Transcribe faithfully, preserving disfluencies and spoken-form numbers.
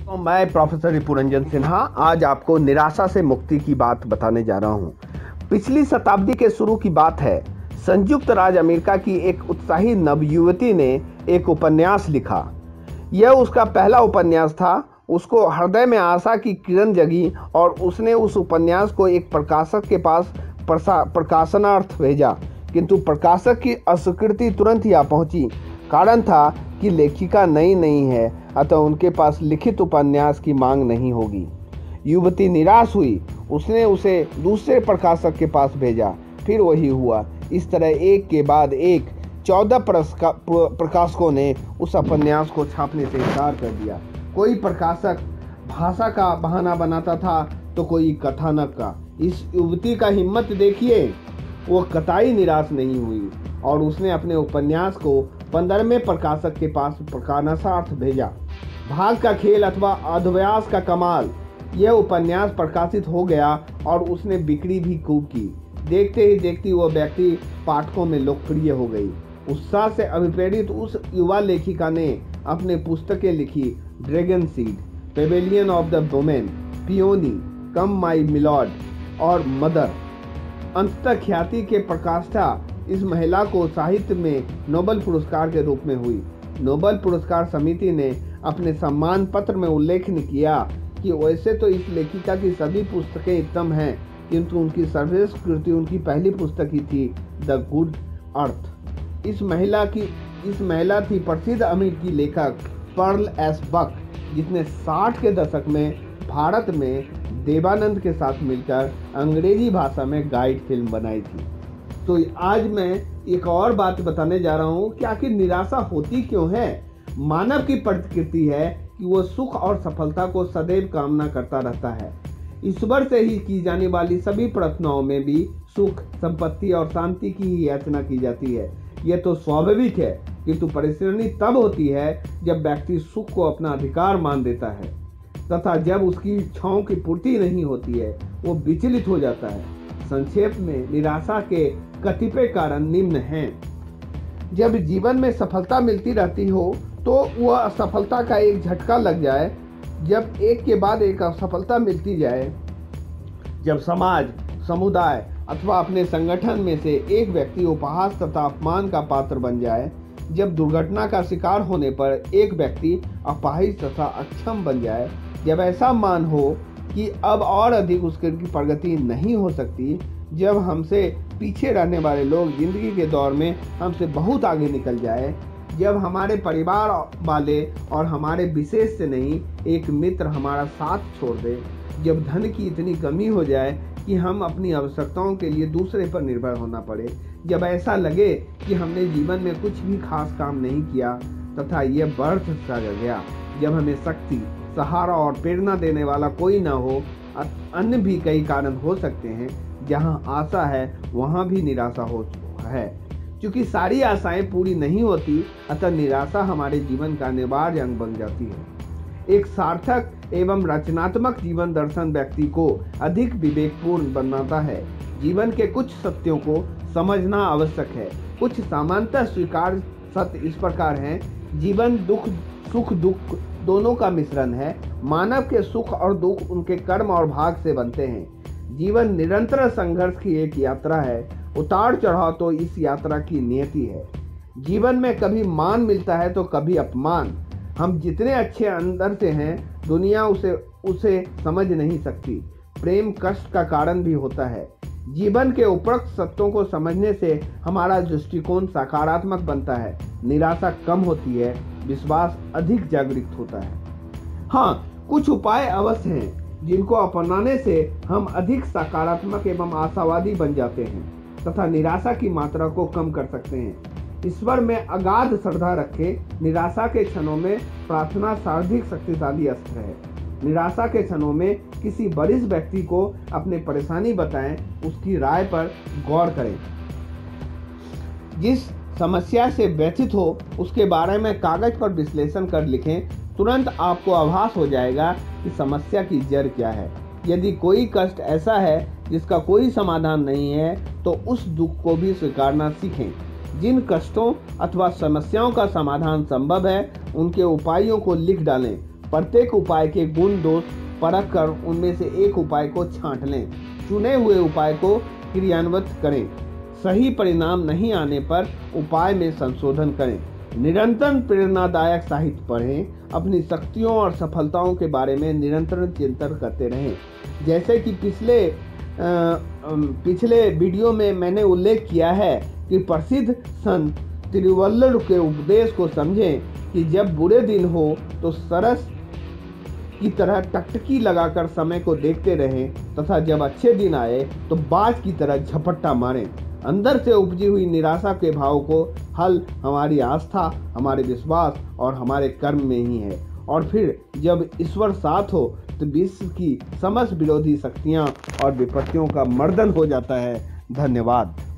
तो मैं प्रोफेसर रिपुरंजन सिन्हा आज आपको निराशा से मुक्ति की बात बताने जा रहा हूँ। पिछली शताब्दी के शुरू की बात है। संयुक्त राज्य अमेरिका की एक उत्साही नवयुवती ने एक उपन्यास लिखा। यह उसका पहला उपन्यास था। उसको हृदय में आशा की किरण जगी और उसने उस उपन्यास को एक प्रकाशक के पास प्रकाशनार्थ भेजा, किंतु प्रकाशक की अस्वीकृति तुरंत ही आ पहुंची। कारण था कि लेखिका नई नहीं है, अतः उनके पास लिखित उपन्यास की मांग नहीं होगी। युवती निराश हुई। उसने उसे दूसरे प्रकाशक के पास भेजा, फिर वही हुआ। इस तरह एक के बाद एक चौदह प्रकाशकों ने उस उपन्यास को छापने से इनकार कर दिया। कोई प्रकाशक भाषा का बहाना बनाता था तो कोई कथानक का। इस युवती का हिम्मत देखिए, वो कतई निराश नहीं हुई और उसने अपने उपन्यास को पंद्रहवें प्रकाशक के पास प्रकाशनार्थ भेजा। भाग का खेल अथवा अध्यास का कमाल, यह उपन्यास प्रकाशित हो गया और उसने बिक्री भी खूब की। देखते ही देखते वह व्यक्ति पाठकों में लोकप्रिय हो गई। उत्साह से अभिप्रेरित उस युवा लेखिका ने अपने पुस्तकें लिखी। Dragon seed, pavilion of the women, peony, come my milord और मदर। अंततः ख्याति के प्रकाष्ठा इस महिला को साहित्य में नोबेल पुरस्कार के रूप में हुई। नोबेल पुरस्कार समिति ने अपने सम्मान पत्र में उल्लेख किया कि वैसे तो इस लेखिका की सभी पुस्तकें उत्तम हैं, किंतु उनकी सर्वश्रेष्ठ कृति उनकी पहली पुस्तक ही थी, द गुड अर्थ। इस महिला की इस महिला थी प्रसिद्ध अमेरिकी लेखक पर्ल एस बक, जिसने साठ के दशक में भारत में देवानंद के साथ मिलकर अंग्रेजी भाषा में गाइड फिल्म बनाई थी। तो आज मैं एक और बात बताने जा रहा हूँ कि आखिर निराशा होती क्यों है। मानव की प्रकृति है कि वो सुख और सफलता को सदैव कामना करता रहता है। ईश्वर से ही की जाने वाली सभी प्रार्थनाओं में भी सुख, संपत्ति और शांति की ही याचना की जाती है। यह तो स्वाभाविक है, किंतु परेशानी तब होती है जब व्यक्ति सुख को अपना अधिकार मान देता है तथा जब उसकी इच्छाओं की पूर्ति नहीं होती है, वो विचलित हो जाता है। संक्षेप में निराशा के कतिपय कारण निम्न हैं। जब जीवन में सफलता मिलती रहती हो तो वह असफलता का एक झटका लग जाए। जब एक के बाद एक असफलता मिलती जाए, जब समाज, समुदाय अथवा अपने संगठन में से एक व्यक्ति उपहास तथा अपमान का पात्र बन जाए, जब दुर्घटना का शिकार होने पर एक व्यक्ति अपाहिज तथा अक्षम बन जाए, जब ऐसा मान हो कि अब और अधिक उसकी प्रगति नहीं हो सकती, जब हमसे पीछे रहने वाले लोग जिंदगी के दौर में हमसे बहुत आगे निकल जाए, जब हमारे परिवार वाले और हमारे विशेष से नहीं एक मित्र हमारा साथ छोड़ दे, जब धन की इतनी कमी हो जाए कि हम अपनी आवश्यकताओं के लिए दूसरे पर निर्भर होना पड़े, जब ऐसा लगे कि हमने जीवन में कुछ भी खास काम नहीं किया तथा यह व्यर्थ सा गया, जब हमें शक्ति, सहारा और प्रेरणा देने वाला कोई न हो। अन्य भी कई कारण हो सकते हैं। जहां आशा है वहां भी निराशा हो है। क्योंकि सारी आशाएं पूरी नहीं होती, अतः निराशा हमारे जीवन का अनिवार्य अंग बन जाती है। एक सार्थक एवं रचनात्मक जीवन दर्शन व्यक्ति को अधिक विवेकपूर्ण बनाता है। जीवन के कुछ सत्यों को समझना आवश्यक है। कुछ सामान्यतः स्वीकार सत्य इस प्रकार हैं। जीवन दुख सुख दुख दोनों का मिश्रण है। मानव के सुख और दुख उनके कर्म और भाग से बनते हैं। जीवन निरंतर संघर्ष की एक यात्रा है। उतार चढ़ाव तो इस यात्रा की नियति है। जीवन में कभी मान मिलता है तो कभी अपमान। हम जितने अच्छे अंदर से हैं, दुनिया उसे उसे समझ नहीं सकती। प्रेम कष्ट का कारण भी होता है। जीवन के उपरोक्त सत्यों को समझने से हमारा दृष्टिकोण सकारात्मक बनता है। निराशा कम होती है, विश्वास अधिक जागृत होता है। हाँ, कुछ उपाय अवश्य हैं जिनको अपनाने से हम अधिक सकारात्मक एवं आशावादी बन जाते हैं तथा निराशा की मात्रा को कम कर सकते हैं। ईश्वर में अगाध श्रद्धा रखें। निराशा के क्षणों में प्रार्थना सर्वाधिक शक्तिशाली अस्त्र है। निराशा के क्षणों में किसी वरिष्ठ व्यक्ति को अपनी परेशानी बताएं, उसकी राय पर गौर करें। जिस समस्या से व्यथित हो उसके बारे में कागज पर विश्लेषण कर लिखें। तुरंत आपको आभास हो जाएगा कि समस्या की जड़ क्या है। यदि कोई कष्ट ऐसा है जिसका कोई समाधान नहीं है, तो उस दुख को भी स्वीकारना सीखें। जिन कष्टों अथवा समस्याओं का समाधान संभव है, उनके उपायों को लिख डालें। प्रत्येक उपाय के गुण दोष परख कर उनमें से एक उपाय को छांट लें। चुने हुए उपाय को क्रियान्वित करें। सही परिणाम नहीं आने पर उपाय में संशोधन करें। निरंतर प्रेरणादायक साहित्य पढ़ें। अपनी शक्तियों और सफलताओं के बारे में निरंतर चिंतन करते रहें। जैसे कि पिछले आ, पिछले वीडियो में मैंने उल्लेख किया है कि प्रसिद्ध संत तिरुवल्लुवर के उपदेश को समझें कि जब बुरे दिन हो तो सरस की तरह टकटकी लगाकर समय को देखते रहें तथा जब अच्छे दिन आए तो बाज की तरह झपट्टा मारें। अंदर से उपजी हुई निराशा के भाव को हल हमारी आस्था, हमारे विश्वास और हमारे कर्म में ही है। और फिर जब ईश्वर साथ हो तो विश्व की समस्त विरोधी शक्तियां और विपत्तियों का मर्दन हो जाता है। धन्यवाद।